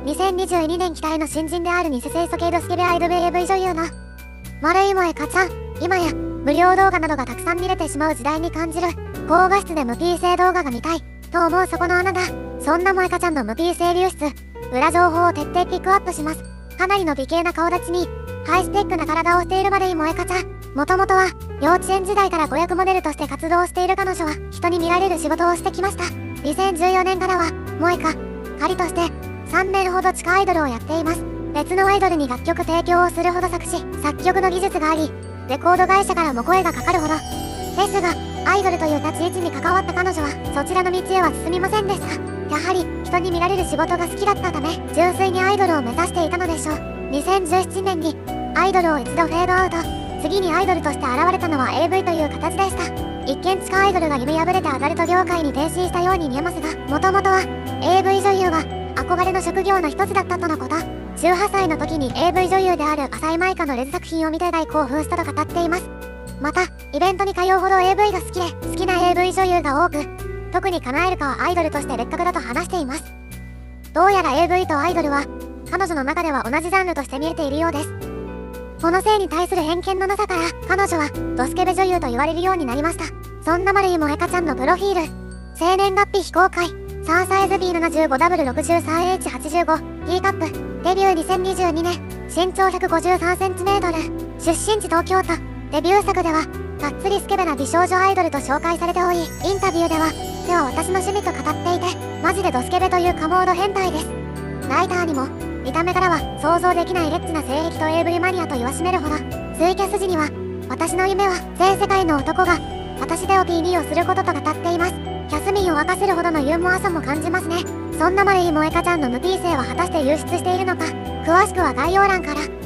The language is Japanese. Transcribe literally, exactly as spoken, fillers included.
にせんにじゅうにねん期待の新人である偽清楚系ドスケベアイドル エーブイ 女優の丸井萌香ちゃん。今や無料動画などがたくさん見れてしまう時代に感じる高画質で無 P 性動画が見たいと思うそこのあなた。そんな萌香ちゃんの無 P 性流出裏情報を徹底ピックアップします。かなりの美形な顔立ちにハイスペックな体をしている丸井萌香ちゃん。もともとは幼稚園時代から子役モデルとして活動している彼女は人に見られる仕事をしてきました。にせんじゅうよねんからは萌香仮としてさんねんほど地下アイドルをやっています。別のアイドルに楽曲提供をするほど作詞作曲の技術があり、レコード会社からも声がかかるほどですが、アイドルという立ち位置に関わった彼女はそちらの道へは進みませんでした。やはり人に見られる仕事が好きだったため純粋にアイドルを目指していたのでしょう。にせんじゅうななねんにアイドルを一度フェードアウト、次にアイドルとして現れたのは エーブイ という形でした。一見地下アイドルが夢破れてアダルト業界に転身したように見えますが、もともとは エーブイ 女優が憧れの職業の一つだったとのこと。じゅうはっさいの時に エーブイ 女優である浅井舞香のレズ作品を見て大興奮したと語っています。またイベントに通うほど エーブイ が好きで好きな エーブイ 女優が多く、特に叶えるかはアイドルとして別格だと話しています。どうやら エーブイ とアイドルは彼女の中では同じジャンルとして見えているようです。この性に対する偏見のなさから彼女はドスケベ女優と言われるようになりました。そんな丸井萌香ちゃんのプロフィール。生年月日非公開、サーサイズ ビーななじゅうごダブリューろくさんエイチはちじゅうご、T カップ、デビューにせんにじゅうにねん、身長 ひゃくごじゅうさんセンチメートル、出身地東京都。デビュー作ではがっつりスケベな美少女アイドルと紹介されており、インタビューでは手は私の趣味と語っていてマジでドスケベというカモード変態です。ライターにも見た目からは想像できないレッチな性癖と エーブイ マニアと言わしめるほど、ツイキャス時には私の夢は全世界の男が私で オーピーツー をすることと語っています。キャスミンを沸かせるほどのユーモアさも感じますね。そんな丸井萌香ちゃんの無 P 性は果たして流出しているのか、詳しくは概要欄から。